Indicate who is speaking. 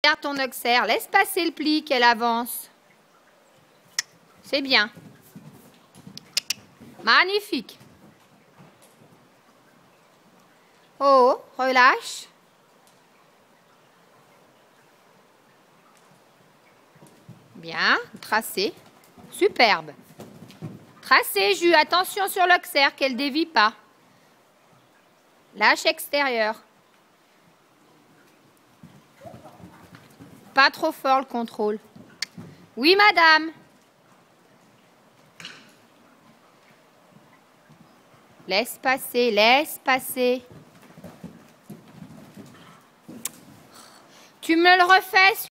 Speaker 1: Regarde ton auxerre, laisse passer le pli, qu'elle avance. C'est bien. Magnifique. Oh, relâche. Bien, tracé. Superbe. Tracé, Jus. Attention sur l'auxerre, qu'elle dévie pas. Lâche extérieur. Pas trop fort le contrôle. Oui, madame. Laisse passer, laisse passer. Tu me le refais?